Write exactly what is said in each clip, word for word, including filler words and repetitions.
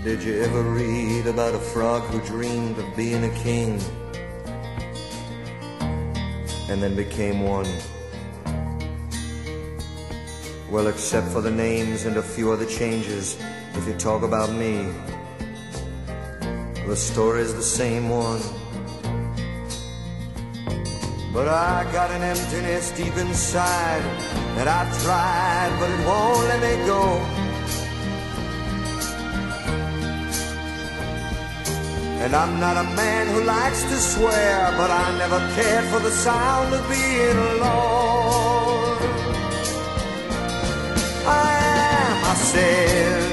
Did you ever read about a frog who dreamed of being a king and then became one? Well, except for the names and a few other changes, if you talk about me, the story's the same one. But I got an emptiness deep inside that I've tried, but it won't let me go. And I'm not a man who likes to swear, but I never cared for the sound of being alone. I am, I said,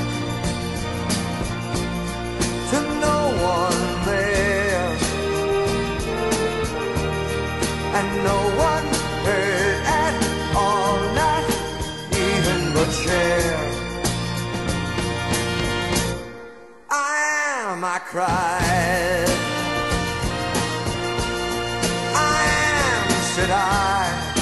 to no one there, and no one heard at all, not even the chair. I am, I cried. I am, said I,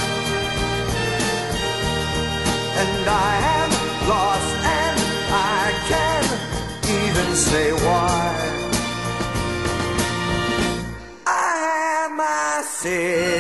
and I am lost, and I can't even say why. I am, I said.